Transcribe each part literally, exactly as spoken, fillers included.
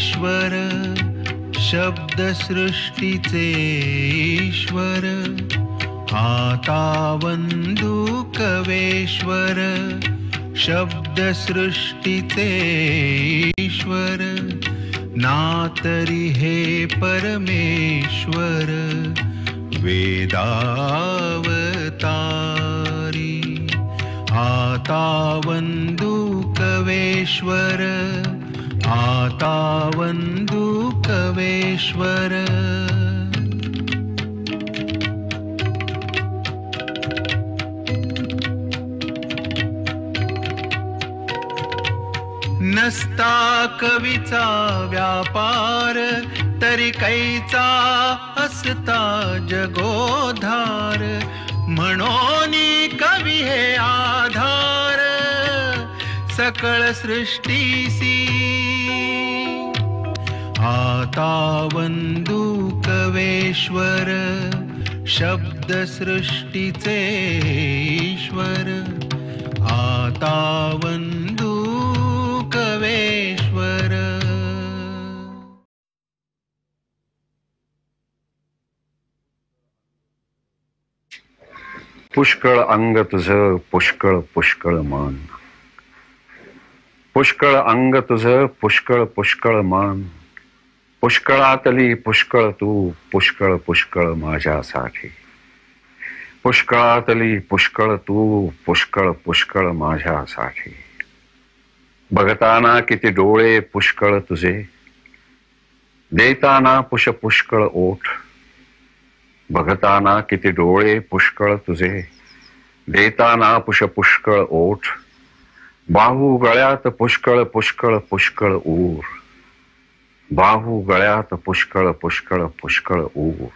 कवेश्वर शब्दसृष्टीचे ईश्वर आता वंदू कवेश्वर शब्दसृष्टीचे ईश्वर नातरी हे परमेश्वर वेदावतारी आता वंदू कवेश्वर आता वंदू कवेश्वर नसता कवीचा व्यापार तरी कैचा असता जगोधार म्हणोनी कवी हे आधार सकळ सृष्टीसी आता वंदू कवेश्वर शब्दसृष्टीचे ईश्वर आता वंदू कवेश्वर. पुष्कळ अंग तुझं पुष्कळ पुष्कळ मन पुष्कळ अंग तुझं पुष्कळ पुष्कळ मन पुष्कळातली पुष्कळ तू पुष्कळ पुष्कळ माझ्यासाठी पुष्कळातली पुष्कळ तू पुष्कळ पुष्कळ माझ्यासाठी बघताना किती डोळे पुष्कळ तुझे देताना पुष पुष्कळ ओठ बघताना किती डोळे पुष्कळ तुझे देताना पुष पुष्कळ ओठ बाहू गळ्यात पुष्कळ पुष्कळ पुष्कळ ऊर बाहू गळ्यात पुष्कळ पुष्कळ पुष्कळ ऊर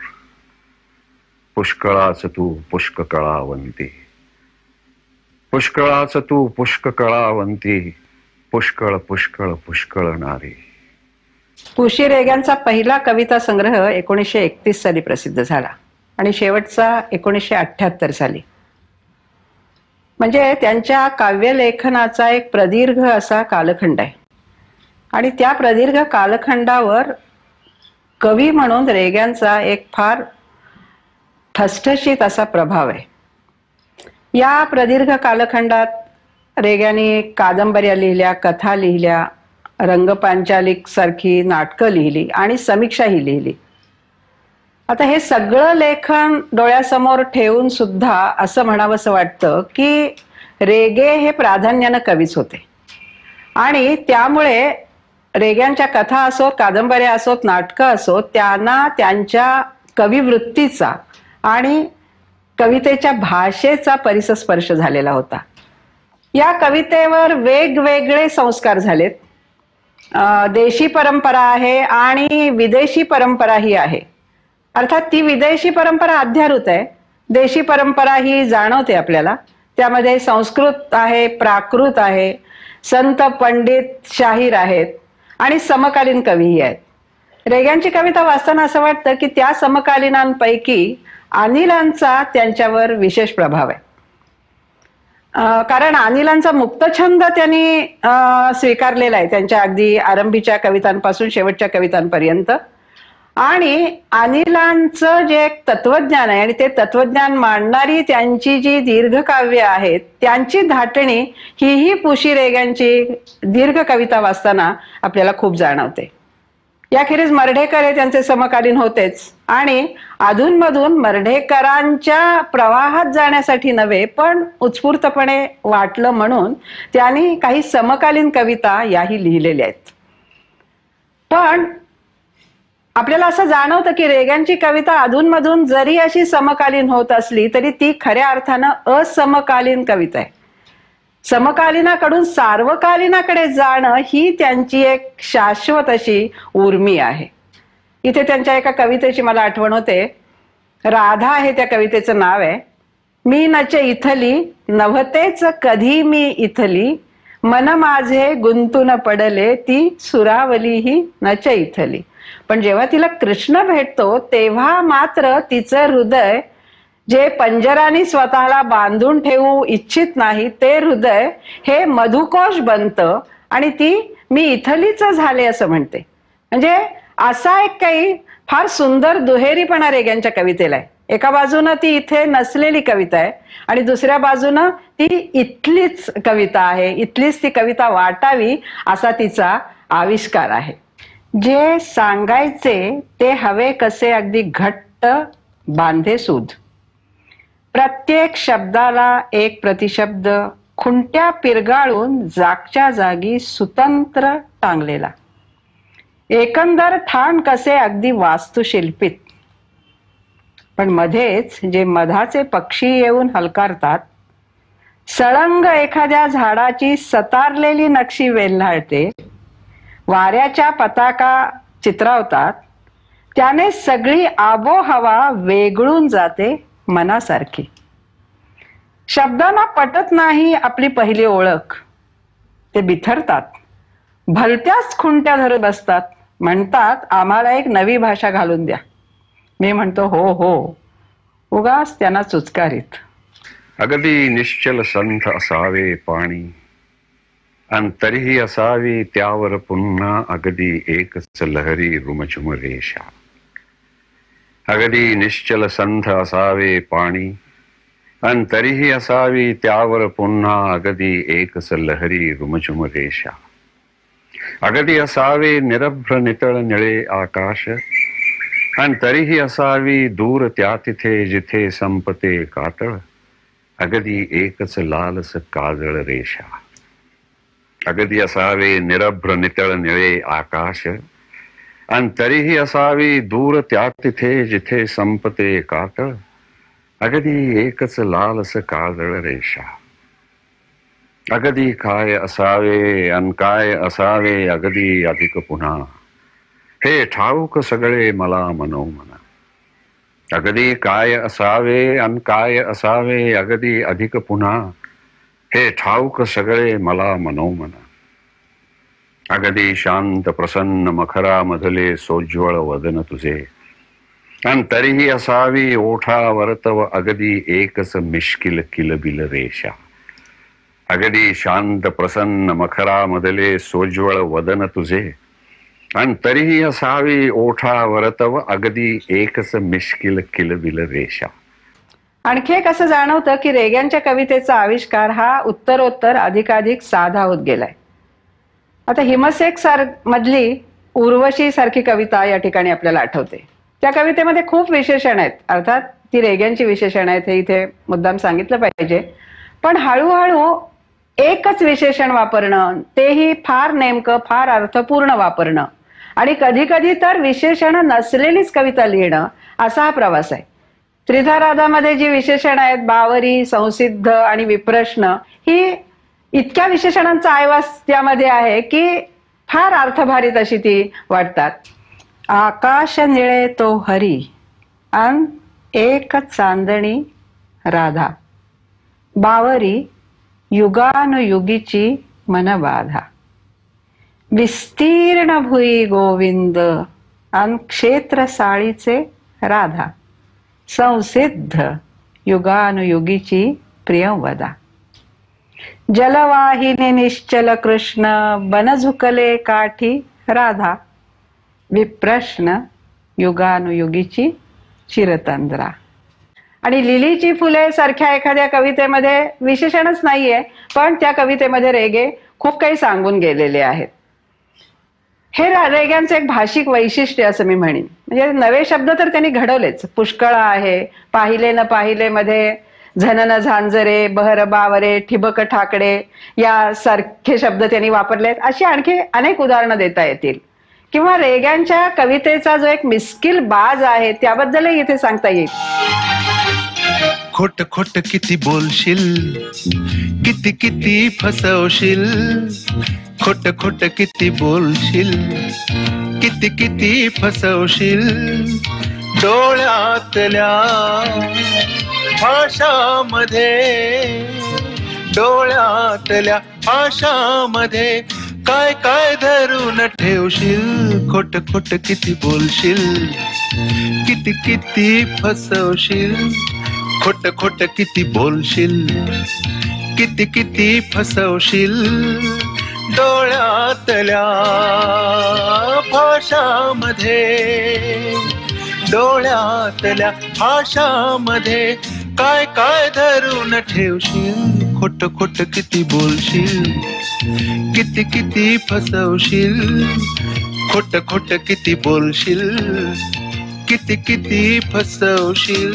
पुष्कळाच तू पुष्क कळावंती पुष्कळाच तू पुष्क कळावंती पुष्कळ पुष्कळ पुष्कळ नारी. पुशी रेग्यांचा पहिला कविता संग्रह एकोणीसशे एकतीस साली प्रसिद्ध झाला आणि शेवटचा एकोणीसशे अठ्ठ्याहत्तर साली. म्हणजे त्यांच्या काव्यलेखनाचा एक प्रदीर्घ असा कालखंड आहे आणि त्या प्रदीर्घ कालखंडावर कवी म्हणून रेग्यांचा एक फार ठसठशीत असा प्रभाव आहे. या प्रदीर्घ कालखंडात रेग्यांनी कादंबऱ्या लिहिल्या, कथा लिहिल्या, रंगपांचालिक सारखी नाटकं लिहिली आणि समीक्षाही लिहिली. आता हे सगळं लेखन डोळ्यासमोर ठेवून सुद्धा असं म्हणावंसं वाटतं की रेगे हे प्राधान्यानं कवीच होते आणि त्यामुळे रेग्यांच्या कथा असोत, कादंबऱ्या असोत, नाटकं असोत, त्यांना त्यांच्या कविवृत्तीचा आणि कवितेच्या भाषेचा परिसस्पर्श झालेला होता. या कवितेवर वेगवेगळे संस्कार झालेत. देशी परंपरा आहे आणि विदेशी परंपराही आहे. अर्थात ती विदेशी परंपरा अध्यारूत आहे, देशी परंपरा ही जाणवते आपल्याला. त्यामध्ये संस्कृत आहे, प्राकृत आहे, संत पंडित शाहीर आहेत आणि समकालीन कवीही आहेत. रेग्यांची कविता वाचताना असं वाटतं की त्या समकालीनांपैकी अनिलांचा त्यांच्यावर विशेष प्रभाव आहे. कारण अनिलांचा मुक्तछंद त्यांनी स्वीकारलेला आहे त्यांच्या अगदी आरंभीच्या कवितांपासून शेवटच्या कवितांपर्यंत. आणि अनिलांचं जे एक तत्वज्ञान आहे आणि ते तत्वज्ञान मांडणारी त्यांची जी दीर्घकाव्य आहेत त्यांची धाटणी हीही पुशी रेग्यांची दीर्घ कविता वाचताना आपल्याला खूप जाणवते. याखेरीज मर्ढेकर हे त्यांचे समकालीन होतेच आणि अधूनमधून मर्ढेकरांच्या प्रवाहात जाण्यासाठी नव्हे पण उत्स्फूर्तपणे वाटलं म्हणून त्यांनी काही समकालीन कविता याही लिहिलेल्या आहेत. पण आपल्याला असं जाणवतं की रेग्यांची कविता अधूनमधून जरी अशी समकालीन होत असली तरी ती खऱ्या अर्थानं असमकालीन कविता आहे. समकालीनाकडून सार्वकालीनाकडे जाणं ही त्यांची एक शाश्वत अशी उर्मी आहे. इथे त्यांच्या एका कवितेची मला आठवण होते. राधा हे त्या कवितेचं नाव आहे. मी नचे इथली नव्हतेच कधी मी इथली मन माझे गुंतून पडले ती सुरावली ही नचे इथली. पण जेव्हा तिला कृष्ण भेटतो तेव्हा मात्र तिचं हृदय जे पंजराने स्वतःला बांधून ठेवू इच्छित नाही ते हृदय हे मधुकोश बनतं आणि ती मी इथलीच झाले असं म्हणते. म्हणजे असा एक काही फार सुंदर दुहेरीपणा रेग्यांच्या कवितेला आहे. एका बाजूनं ती इथे नसलेली कविता आहे आणि दुसऱ्या बाजूनं ती इथलीच कविता आहे, इथलीच ती कविता वाटावी असा तिचा आविष्कार आहे. जे सांगायचे ते हवे कसे अगदी घट्ट बांधे सूद, प्रत्येक शब्दाला एक प्रतिशब्द खुंट्या पिरगाळून जागच्या जागी सुतंत्र टांगलेला, एकंदर ठाण कसे अगदी वास्तुशिल्पित. पण मध्येच जे मधाचे पक्षी येऊन हलकारतात, सळंग एखाद्या झाडाची सतारलेली नक्षी वेल्हाळते, वाऱ्याच्या पताका चित्रावतात, त्याने सगळी आबोहवा वेगळून जाते मनासारखी. शब्दांना पटत नाही आपली पहिली ओळख, ते बिथरतात, भलत्याच खुंट्या धरत बसतात, म्हणतात आम्हाला एक नवी भाषा घालून द्या. मी म्हणतो हो हो, उगाच त्यांना चुचकारीत. अगदी निश्चल संथ असावे पाणी, अन तरीही असावी त्यावर पुन्हा अगदी एकच लहरी रुमझुम रेषा. अगदी निश्चल संथ असावे पाणी, अन तरीही असावी त्यावर पुन्हा अगदी एकच लहरी रुमझुम रेषा. अगदी असावे निरभ्र नितळ निळे आकाश, अन तरीही असावी दूर त्या तिथे जिथे संपते कातळ, अगदी एकच लालस काजळ रेषा. अगदी असावे निरभ्र नितळ निळे आकाश, अन तरीही असावी दूर त्या तिथे जिथे संपते कातळ, अगदी एकच लालस काजळ रेषा. अगदी काय असावे अन काय असावे अगदी अधिक पुन्हा, हे ठाऊक सगळे मला मनोमना. अगदी काय असावे अन काय असावे अगदी अधिक पुन्हा, हे ठाऊक सगळे मला मनोमना. अगदी शांत प्रसन्न मखरामधले सोज्वळ वदन तुझे, अन तरीही असावी ओठावरतव अगदी एकच मिश्किल किलबिल रेषा. अगदी शांत प्रसन्न मखरामधले सोज्वळ वदन तुझे, अन तरीही असावी ओठावरतव अगदी एकच मिश्किल किलबिल रेषा. आणखी एक असं जाणवतं की रेग्यांच्या कवितेचा आविष्कार हा उत्तरोत्तर अधिकाधिक साधा होत गेलाय. आता हिमसेक सार मधली उर्वशी सारखी कविता या ठिकाणी आपल्याला आठवते. त्या कवितेमध्ये खूप विशेषण आहेत, अर्थात ती रेग्यांची विशेषण आहेत हे इथे मुद्दाम सांगितलं पाहिजे. पण हळूहळू एकच विशेषण वापरणं, तेही फार नेमकं, फार अर्थपूर्ण वापरणं, आणि कधी कधी तर विशेषण नसलेलीच कविता लिहिणं, असा हा प्रवास आहे. त्रिधा राधामध्ये जी विशेषण आहेत, बावरी, संसिद्ध आणि विप्रश्न, ही इतक्या विशेषणांचा आयवास त्यामध्ये आहे की फार अर्थभारित अशी ती वाटतात. आकाश निळे तो हरी, अन एक चांदणी राधा, बावरी युगानुयुगीची मनबाधा. विस्तीर्ण भुई गोविंद, अन क्षेत्र साळीचे राधा, संसिद्ध युगानुयुगीची प्रियवदा. जलवाहिनी निश्चल कृष्ण, बन झुकले काठी राधा, विप्रश्न युगानुयुगीची चिरतंद्रा. आणि लिलीची फुले सारख्या एखाद्या कवितेमध्ये विशेषणच नाहीये, पण त्या कवितेमध्ये रेगे खूप काही सांगून गेलेले आहेत. हे रेग्यांचं एक भाषिक वैशिष्ट्य असं मी म्हणेन. म्हणजे नवे शब्द तर त्यांनी घडवलेच, पुष्कळ आहे. पाहिले न पाहिले मध्ये झनन झांजरे, बहर बावरे, ठिबक ठाकडे या सारखे शब्द त्यांनी वापरलेत. अशी आणखी अनेक उदाहरणं देता येतील. किंवा रेग्यांच्या कवितेचा जो एक मिस्किल बाज आहे त्याबद्दलही इथे सांगता येईल. खोट खोट किती बोलशील, किती किती फसवशील, खोट खोट किती बोलशील, किती किती फसवशील, डोळ्यातल्या आशामध्ये, डोळ्यातल्या आशामध्ये काय काय धरून ठेवशील, खोट खोट किती बोलशील, किती किती फसवशील, खोट खोट किती बोलशील, किती किती फसवशील, डोळ्यातल्या भाषामध्ये डोळ्यातल्या भाषामध्ये काय काय धरून ठेवशील खोट खोट किती बोलशील किती किती फसवशील खोट खोट किती बोलशील किती किती फसवशील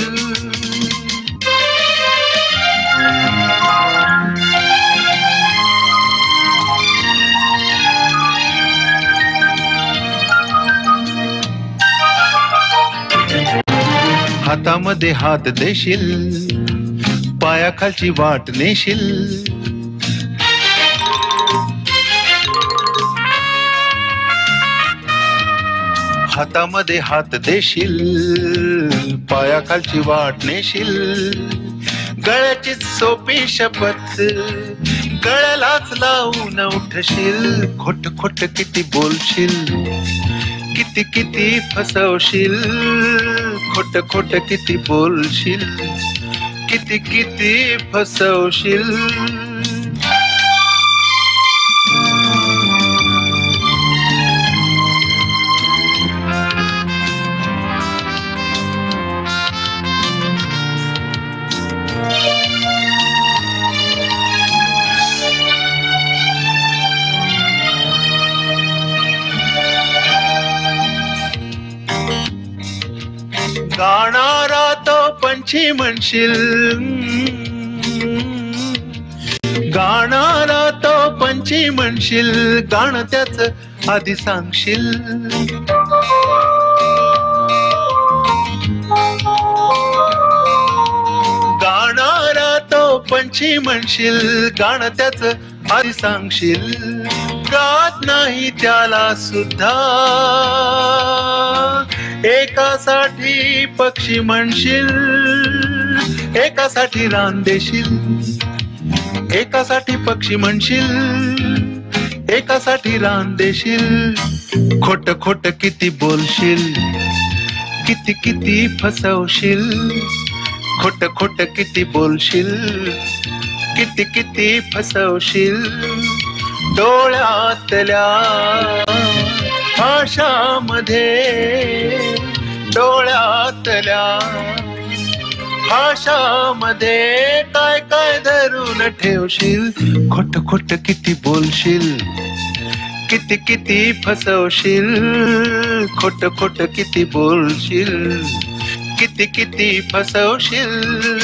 हातामध्ये हात देशील पायाखालची वाट नेशील हातामध्ये हात देशील पायाखालची वाट नेशील गळ्याची सोपी शपथ गळ्यालाच लावून उठशील खोट खोट किती बोलशील किती किती फसवशील खोट खोट किती बोलशील किती किती फसवशील गाणारा तो पंछी म्हणशील गाणारा तो पंछी म्हणशील गाणं त्याच आधी सांगशील गाणारा तो पंछी म्हणशील गाणं त्याच आधी सांगशील गात नाही त्याला सुद्धा एकासाठी पक्षी म्हणशील एकासाठी रान देशील एकासाठी पक्षी म्हणशील एकासाठी रान देशील खोट खोट किती बोलशील किती किती फसवशील खोट खोट किती बोलशील किती किती फसवशील डोळ्यातल्या भाषामध्ये डोळ्यातल्या भाषामध्ये काय काय धरून ठेवशील खोट खोट किती बोलशील किती किती फसवशील खोट खोट किती बोलशील किती किती फसवशील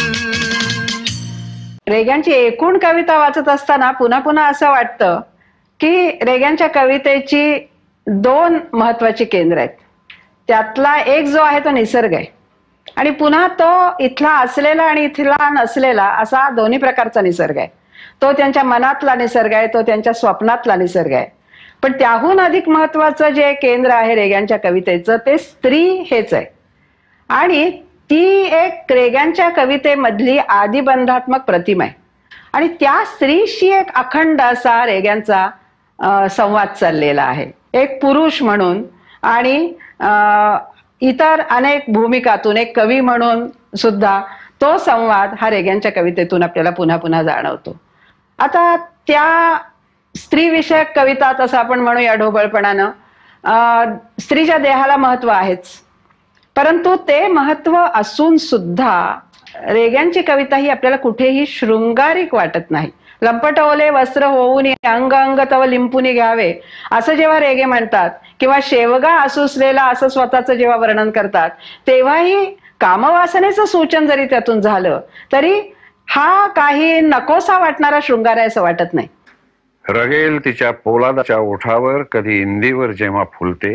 रेग्यांची एकूण कविता वाचत असताना पुन्हा पुन्हा असं वाटतं की रेग्यांच्या कवितेची दोन महत्वाची केंद्र आहेत. त्यातला एक जो आहे तो निसर्ग आहे आणि पुन्हा तो इथला असलेला आणि इथला नसलेला असा दोन्ही प्रकारचा निसर्ग आहे. तो त्यांच्या मनातला निसर्ग आहे, तो त्यांच्या स्वप्नातला निसर्ग आहे. पण त्याहून अधिक महत्वाचं जे केंद्र आहे रेग्यांच्या कवितेचं ते स्त्री हेच आहे आणि ती एक रेग्यांच्या कवितेमधली आदिबंधात्मक प्रतिमा आहे आणि त्या स्त्रीशी एक अखंड असा रेग्यांचा संवाद चाललेला आहे. एक पुरुष म्हणून आणि इतर अनेक भूमिकातून एक कवी म्हणून सुद्धा तो संवाद हा रेग्यांच्या कवितेतून आपल्याला पुन्हा पुन्हा जाणवतो. आता त्या स्त्रीविषयक कविता तसं आपण म्हणूया ढोबळपणानं स्त्रीच्या देहाला महत्व आहेच, परंतु ते महत्व असून सुद्धा रेग्यांची कविता ही आपल्याला कुठेही शृंगारिक वाटत नाही. लंपट ओले वस्त्र होऊन अंग अंग तव लिंपुनी घ्यावे असं जेव्हा रेगे म्हणतात किंवा शेवगा आसुसलेला असं स्वतःचं जेव्हा वर्णन करतात तेव्हाही कामवासनेचं सूचन जरी त्यातून झालं तरी हा काही नकोसा वाटणारा शृंगार आहे असं वाटत नाही. रगेल तिच्या पोलादाच्या ओठावर कधी इंदीवर जेव्हा फुलते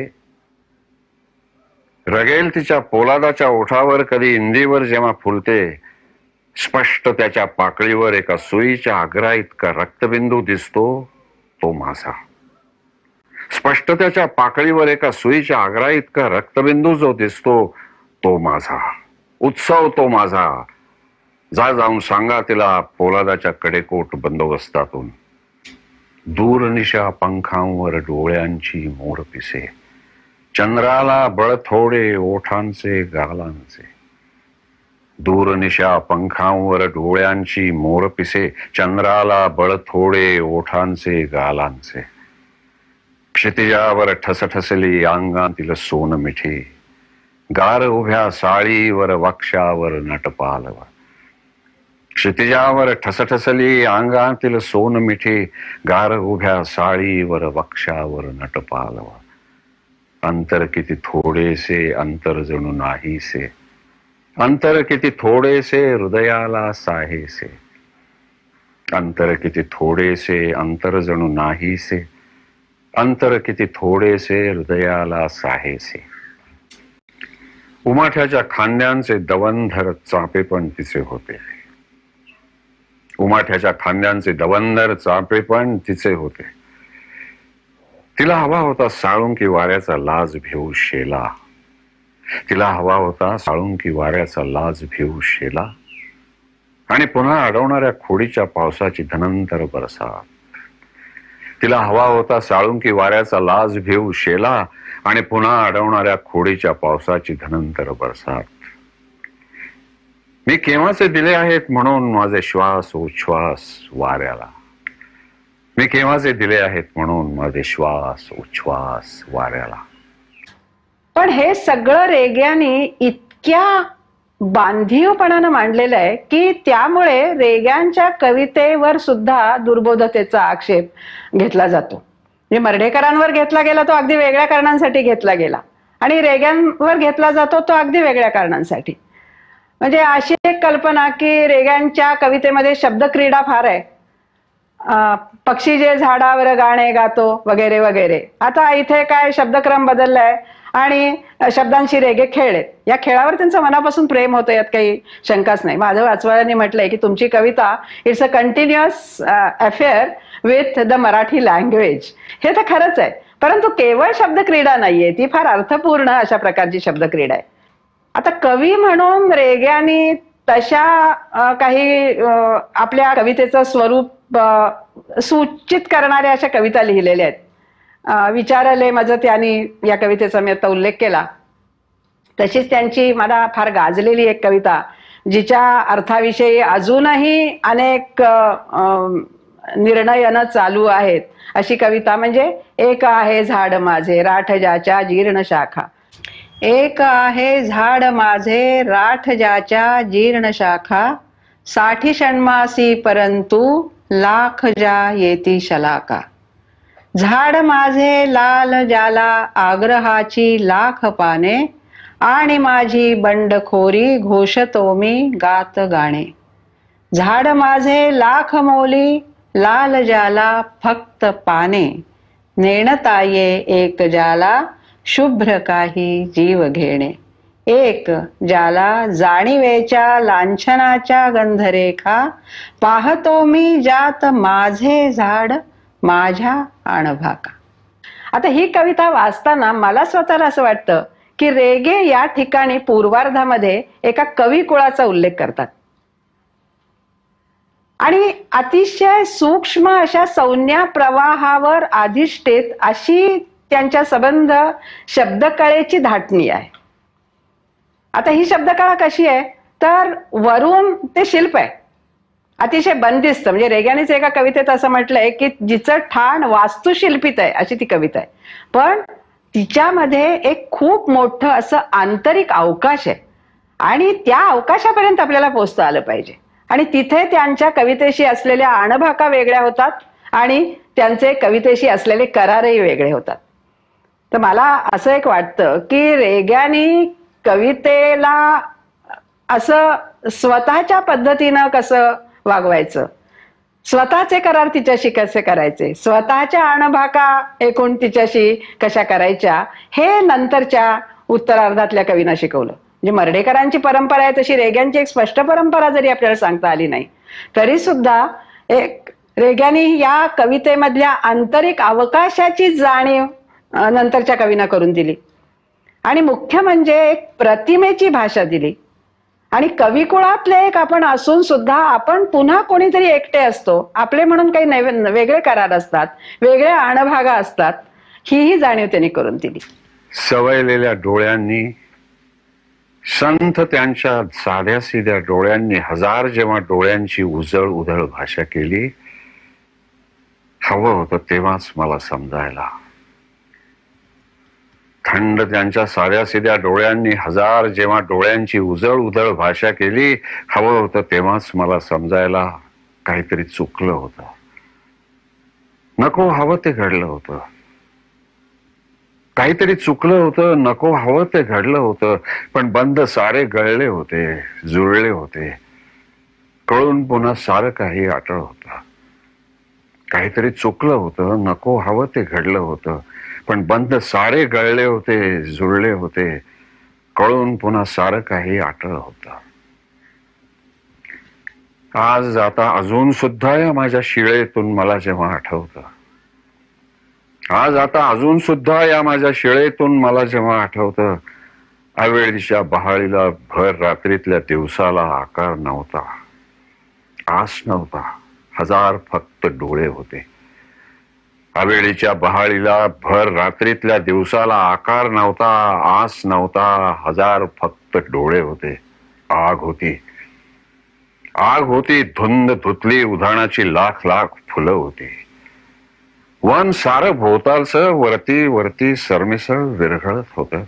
रगेल तिच्या पोलादाच्या ओठावर कधी इंदीवर जेव्हा फुलते स्पष्ट त्याच्या पाकळीवर एका सुईच्या आग्रा इतका रक्तबिंदू दिसतो तो माझा. स्पष्ट त्याच्या पाकळीवर एका सुईच्या आग्रा इतका रक्तबिंदू जो दिसतो तो माझा. उत्सव तो माझा. जा जाऊन सांगा तिला पोलादाच्या कडेकोट बंदोबस्तातून दूरनिशा पंखांवर डोळ्यांची मोर पिसे चंद्राला बळ थोडे ओठांचे गालांचे दूरनिशा पंखांवर डोळ्यांची मोरपिसे, चंद्राला बळ थोडे ओठांचे गालांचे. क्षितिजावर ठसठसली अंगातील सोन मिठी, गार उभ्या साळीवर वक्षावर नटपालव. क्षितिजावर ठसठसली अंगातील सोन मिठी, गार उभ्या साळीवर वक्षावर नटपालव. अंतर किती थोडेसे अंतर जणू नाहीसे, अंतर किती थोडेसे हृदयाला साहेसे. अंतर किती थोडेसे अंतर जणू नाहीसे, अंतर किती थोडेसे हृदयाला साहेसे. उमाठ्याच्या खांद्यांचे दवंधर चापे पण तिचे होते. उमाठ्याच्या खांद्यांचे दवंधर चापे पण तिचे होते. तिला हवा होता साळुंकी वाऱ्याचा लाज भिऊ शेला. तिला हवा होता साळुंकी वाऱ्याचा लाज भिऊ शेला. आणि पुन्हा अडवणाऱ्या खोडीच्या पावसाची धनंतर बरसात. तिला हवा होता साळुंकी वाऱ्याचा लाज भिऊ शेला आणि पुन्हा अडवणाऱ्या खोडीच्या पावसाची धनंतर बरसात. मी केव्हाचे दिले आहेत म्हणून माझे श्वास उच्छ्वास वाऱ्याला. मी केव्हाचे दिले आहेत म्हणून माझे श्वास उच्छ्वास वाऱ्याला. पण हे सगळं रेग्यानी इतक्या बांधीवपणानं मांडलेलं आहे की त्यामुळे रेग्यांच्या कवितेवर सुद्धा दुर्बोधतेचा आक्षेप घेतला जातो. म्हणजे मर्ढेकरांवर घेतला गेला तो अगदी वेगळ्या कारणांसाठी घेतला गेला आणि रेग्यांवर घेतला जातो तो अगदी वेगळ्या कारणांसाठी. म्हणजे अशी एक कल्पना की रेग्यांच्या कवितेमध्ये शब्दक्रीडा फार आहे. पक्षी जे झाडावर गाणे गातो वगैरे वगैरे. आता इथे काय शब्दक्रम बदललाय आणि शब्दांशी रेगे खेळलेत. या खेळावर त्यांचं मनापासून प्रेम होतं, यात काही शंकाच नाही. माधव वाचवाळ्यांनी म्हटलंय की तुमची कविता it's a continuous affair with the Marathi language. हे तर खरंच आहे, परंतु केवळ शब्दक्रीडा नाहीये, ती फार अर्थपूर्ण अशा प्रकारची शब्दक्रीडा आहे. आता कवी म्हणून रेग्यानी तशा काही आपल्या कवितेचं स्वरूप सूचित करणाऱ्या अशा कविता लिहिलेल्या आहेत. विचारले माझं त्यांनी या कवितेचा मी आता उल्लेख केला. तशीच त्यांची मला फार गाजलेली एक कविता जिच्या अर्थाविषयी अजूनही अनेक निर्णयन चालू आहेत अशी कविता म्हणजे एक आहे झाड माझे राठ ज्याच्या जीर्ण शाखा. एक आहे झाड माझे राठ ज्याच्या जीर्ण शाखा, साठी षण्मासी परंतु लाख ज्या येती शलाका. झाड माझे लाल ज्याला आग्रहाची लाख पाने, आणि माझी बंडखोरी घोषतो मी गात गाणे. झाड माझे लाख मोली लाल ज्याला फक्त पाने, नेणता ये एक ज्याला शुभ्र काही जीव घेणे. एक ज्याला जाणीवेच्या लांछनाच्या गंधरेखा, पाहतो मी ज्यात माझे झाड माझ्या आणभाका. आता ही कविता वाचताना मला स्वतःला असं वाटतं की रेगे या ठिकाणी पूर्वार्धामध्ये एका कवी कुळाचा उल्लेख करतात आणि अतिशय सूक्ष्म अशा संज्ञा प्रवाहावर अधिष्ठित अशी त्यांच्या संबंध शब्दकळेची धाटणी आहे. आता ही शब्दकळा कशी आहे तर वरून ते शिल्प आहे, अतिशय बंदिस्त. म्हणजे रेग्यानेच एका कवितेत असं म्हटलंय की जिचं ठाण वास्तुशिल्पित आहे अशी ती कविता आहे, पण तिच्यामध्ये एक खूप मोठं असं आंतरिक अवकाश आहे आणि त्या अवकाशापर्यंत आपल्याला पोहोचता आलं पाहिजे. आणि तिथे त्यांच्या कवितेशी असलेल्या आणभाका वेगळ्या होतात आणि त्यांचे कवितेशी असलेले करारही वेगळे होतात. तर मला असं एक वाटतं की रेग्यानी कवितेला असं स्वतःच्या पद्धतीनं कसं वागवायचं, स्वतःचे करार तिच्याशी कसे करायचे, स्वतःच्या आणभाका एकूण तिच्याशी कशा करायच्या, हे नंतरच्या उत्तरार्धातल्या कवींना शिकवलं. म्हणजे मर्ढेकरांची परंपरा आहे तशी रेग्यांची एक स्पष्ट परंपरा जरी आपल्याला सांगता आली नाही तरी सुद्धा एक रेग्यानी या कवितेमधल्या आंतरिक अवकाशाची जाणीव नंतरच्या कवींना करून दिली आणि मुख्य म्हणजे एक प्रतिमेची भाषा दिली. आणि कविकुळातले एक आपण असून सुद्धा आपण पुन्हा कोणीतरी एकटे असतो, आपले म्हणून काही वेगळे करार असतात, वेगळ्या आणभागा असतात, हीही जाणीव त्यांनी करून दिली. सवयलेल्या डोळ्यांनी संथ त्यांच्या साध्या सिध्या डोळ्यांनी हजार जेव्हा डोळ्यांची उजळ उधळ भाषा केली, हवं होतं तेव्हाच मला समजायला. थंड त्यांच्या साध्या सिध्या डोळ्यांनी हजार जेव्हा डोळ्यांची उजळ उधळ भाषा केली, हवं होतं तेव्हाच मला समजायला काहीतरी चुकलं होतं. नको हवं ते घडलं होतं. काहीतरी चुकलं होतं, नको हवं ते घडलं होतं. पण बंद सारे गळले होते, जुळले होते. कळून पुन्हा सारं काही आटळ होतं. काहीतरी चुकलं होतं, नको हवं ते घडलं होतं. पण बंद सारे गळले होते, जुळले होते. कळून पुन्हा सारं काही आटळ होतं. आज आता अजून सुद्धा या माझ्या शिळेतून मला जेव्हा आठवतं, आज आता अजून सुद्धा या माझ्या शिळेतून मला जेव्हा आठवतं, आवेळीच्या बहाळीला भर रात्रीतल्या दिवसाला आकार नव्हता, आस नव्हता, हजार फक्त डोळे होते. आवेळीच्या बहाळीला भर रात्रीतल्या दिवसाला आकार नव्हता, आस नव्हता, हजार फक्त डोळे होते. आग होती, आग होती, धुंद धुतली उधाणाची लाख लाख फुलं होती. वन सारं भोवतालचं वरती वरती सरमिसळ विरघळत होतं.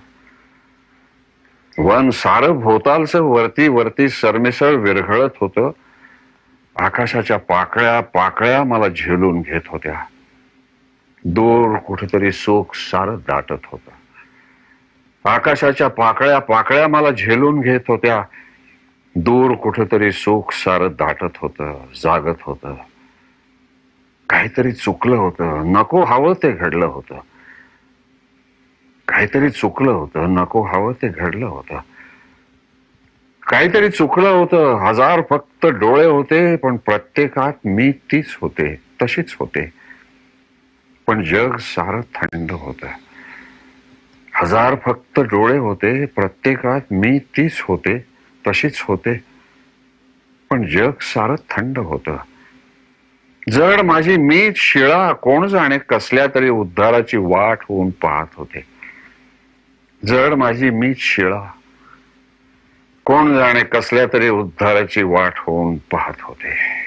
वन सारं भोवतालचं वरती वरती सरमिसळ विरघळत होतं. आकाशाच्या पाकळ्या पाकळ्या मला झेलून घेत होत्या. दूर कुठेतरी सुख सारं दाटत होतं. आकाशाच्या पाकळ्या पाकळ्या मला झेलून घेत होत्या. दूर कुठेतरी सुख सारं दाटत होतं, जागत होतं. काहीतरी चुकलं होतं, नको हवं ते घडलं होतं. काहीतरी चुकलं होतं, नको हवं ते घडलं होतं. काहीतरी चुकलं होतं. हजार फक्त डोळे होते, पण प्रत्येकात मी तीच होते, तशीच होते. पण जग सारं थंड होतं. हजार फक्त डोळे होते, प्रत्येकात मी तीच होते, तशीच होते. पण जग सारं थंड होतं. जड माझी मीच शिळा कोण जाणे कसल्या तरी उद्धाराची वाट होऊन पाहत होते. जड माझी मीच शिळा कोण जाणे कसल्या तरी उद्धाराची वाट होऊन पाहत होते.